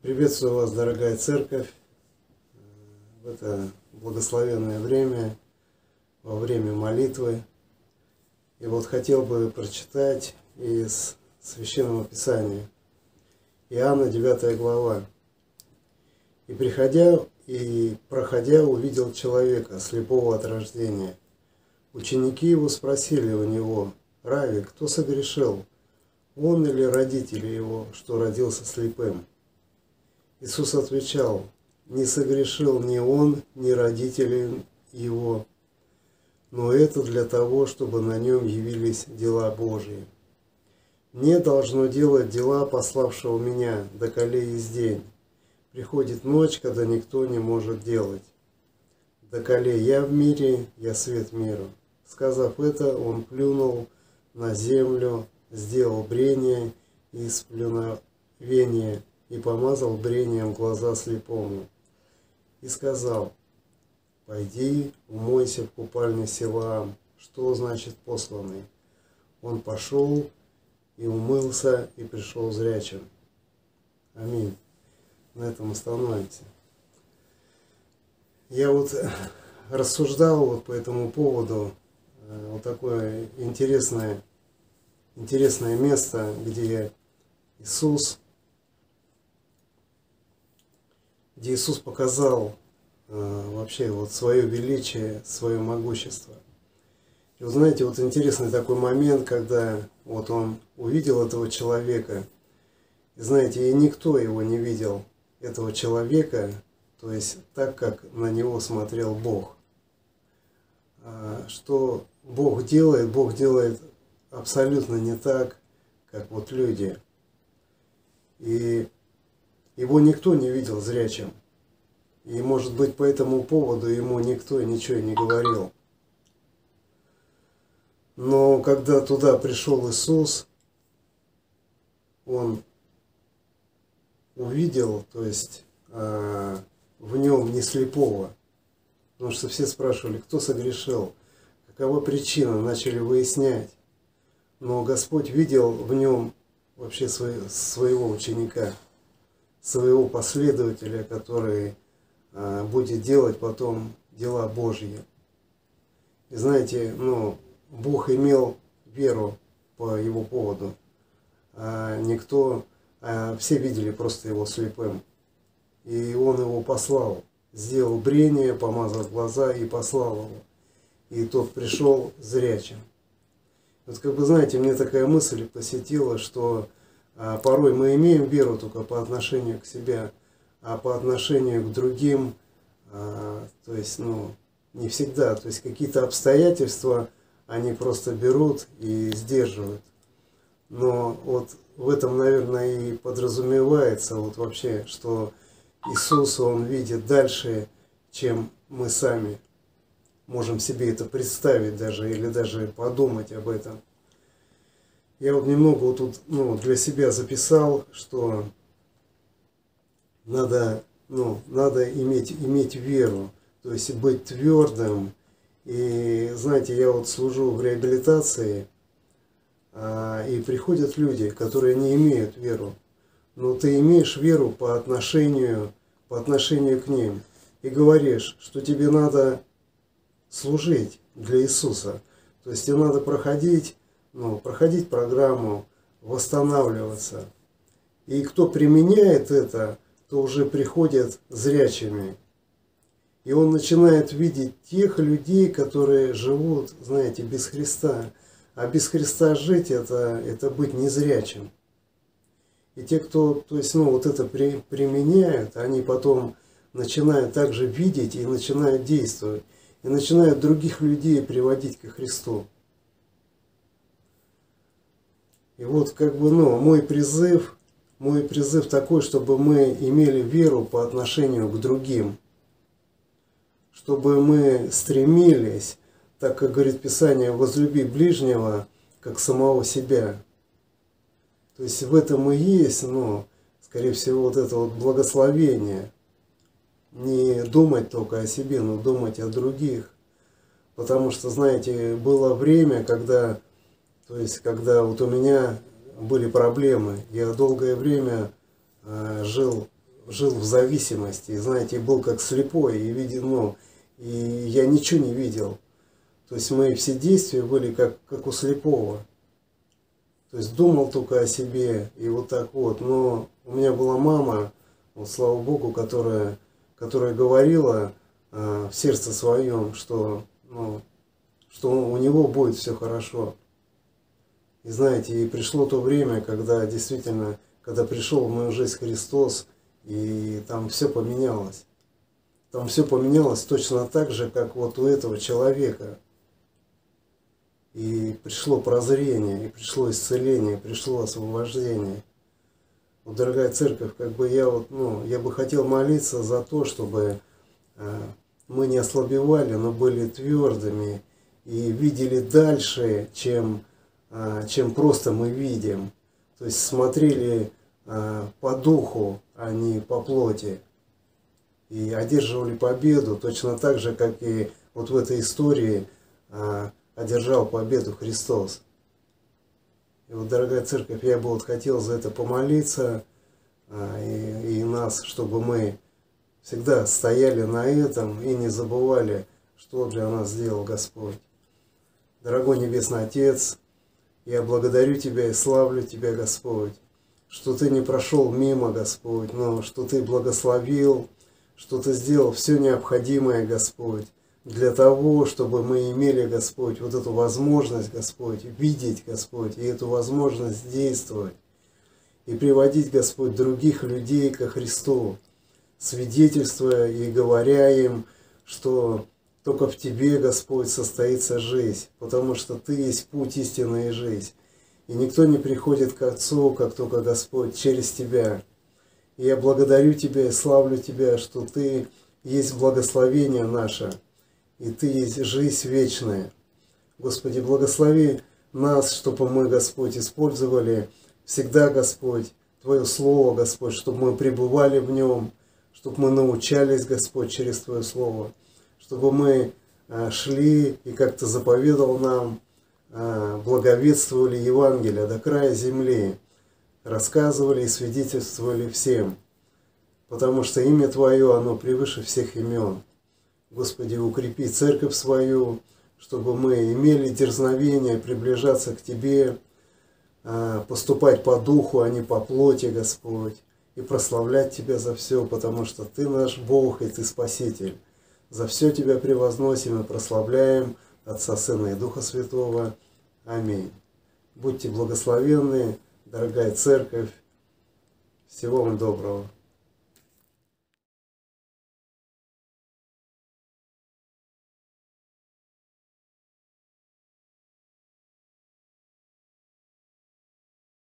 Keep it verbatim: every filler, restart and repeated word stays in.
Приветствую вас, дорогая церковь, в это благословенное время, во время молитвы. И вот хотел бы прочитать из Священного Писания. Иоанна, девятая глава. «И приходя и проходя, увидел человека, слепого от рождения. Ученики его спросили у него: Рави, кто согрешил, он или родители его, что родился слепым? Иисус отвечал: не согрешил ни он, ни родители его, но это для того, чтобы на нем явились дела Божьи. Мне должно делать дела пославшего меня, доколе есть день. Приходит ночь, когда никто не может делать. Доколе я в мире, я свет миру». Сказав это, он плюнул на землю, сделал брение и сплюновение, и помазал брением глаза слепому. И сказал: «Пойди, умойся в купальне Силаам». Что значит посланный? Он пошел и умылся, и пришел зрячим. Аминь. На этом остановимся. Я вот рассуждал вот по этому поводу. Вот такое интересное, интересное место, где Иисус, где Иисус показал э, вообще вот свое величие, свое могущество. И вы знаете, вот интересный такой момент, когда вот он увидел этого человека, и знаете, и никто его не видел, этого человека, то есть так, как на него смотрел Бог. А, что Бог делает, Бог делает абсолютно не так, как вот люди. И его никто не видел зрячим. И, может быть, по этому поводу ему никто ничего не говорил. Но когда туда пришел Иисус, он увидел, то есть э, в нем не слепого. Потому что все спрашивали, кто согрешил, какова причина, начали выяснять. Но Господь видел в нем вообще свой, своего ученика, своего последователя, который э, будет делать потом дела Божьи. И знаете, ну, Бог имел веру по его поводу, а никто, а все видели просто его слепым. И он его послал, сделал брение, помазал глаза и послал его. И тот пришел зрячим. Вот как бы, знаете, мне такая мысль посетила, что а, порой мы имеем веру только по отношению к себе, а по отношению к другим, а, то есть, ну, не всегда. То есть какие-то обстоятельства они просто берут и сдерживают. Но вот в этом, наверное, и подразумевается вот вообще, что Иисус, Он видит дальше, чем мы сами можем себе это представить даже, или даже подумать об этом. Я вот немного вот тут, ну, для себя записал, что надо, ну, надо иметь, иметь веру, то есть быть твердым. И знаете, я вот служу в реабилитации, а, и приходят люди, которые не имеют веру. Но ты имеешь веру по отношению, по отношению к ним. И говоришь, что тебе надо служить для Иисуса. То есть тебе надо проходить, ну, проходить программу, восстанавливаться. И кто применяет это, то уже приходят зрячими. И он начинает видеть тех людей, которые живут, знаете, без Христа. А без Христа жить это, это быть незрячим. И те, кто, то есть, ну, вот это при, применяют, они потом начинают также видеть и начинают действовать. И начинают других людей приводить ко Христу. И вот как бы, ну, мой призыв, мой призыв такой, чтобы мы имели веру по отношению к другим. Чтобы мы стремились, так как говорит Писание, возлюби ближнего, как самого себя. То есть в этом и есть, ну, скорее всего, вот это вот благословение. Не думать только о себе, но думать о других. Потому что, знаете, было время, когда, то есть, когда вот у меня были проблемы. Я долгое время э, жил жил в зависимости, и, знаете, был как слепой, и видел, ну, и я ничего не видел. То есть мои все действия были как, как у слепого. То есть думал только о себе, и вот так вот. Но у меня была мама, вот, слава Богу, которая, которая говорила э, в сердце своем, что, ну, что у него будет все хорошо. И знаете, и пришло то время, когда действительно, когда пришел в мою жизнь Христос, и там все поменялось. Там все поменялось точно так же, как вот у этого человека. И пришло прозрение, и пришло исцеление, и пришло освобождение. Вот, дорогая церковь, как бы я вот, ну, я бы хотел молиться за то, чтобы э, мы не ослабевали, но были твердыми и видели дальше, чем, э, чем просто мы видим. То есть смотрели э, по духу, а не по плоти. И одерживали победу точно так же, как и вот в этой истории э, одержал победу Христос. И вот, дорогая церковь, я бы вот хотел за это помолиться, и, и нас, чтобы мы всегда стояли на этом и не забывали, что для нас сделал Господь. Дорогой Небесный Отец, я благодарю Тебя и славлю Тебя, Господь, что Ты не прошел мимо, Господь, но что Ты благословил, что Ты сделал все необходимое, Господь, для того, чтобы мы имели, Господь, вот эту возможность, Господь, видеть, Господь, и эту возможность действовать, и приводить, Господь, других людей ко Христу, свидетельствуя и говоря им, что только в Тебе, Господь, состоится жизнь, потому что Ты есть путь, истина и жизнь. И никто не приходит к Отцу, как только, Господь, через Тебя. И я благодарю Тебя и славлю Тебя, что Ты есть благословение наше, и Ты есть жизнь вечная. Господи, благослови нас, чтобы мы, Господь, использовали всегда, Господь, Твое Слово, Господь, чтобы мы пребывали в нем, чтобы мы научались, Господь, через Твое Слово, чтобы мы шли и, как Ты заповедал нам, благовествовали Евангелие до края земли, рассказывали и свидетельствовали всем, потому что имя Твое, оно превыше всех имен. Господи, укрепи церковь свою, чтобы мы имели дерзновение приближаться к Тебе, поступать по духу, а не по плоти, Господь, и прославлять Тебя за все, потому что Ты наш Бог и Ты Спаситель. За все Тебя превозносим и прославляем, Отца, Сына и Духа Святого. Аминь. Будьте благословенны, дорогая церковь. Всего вам доброго.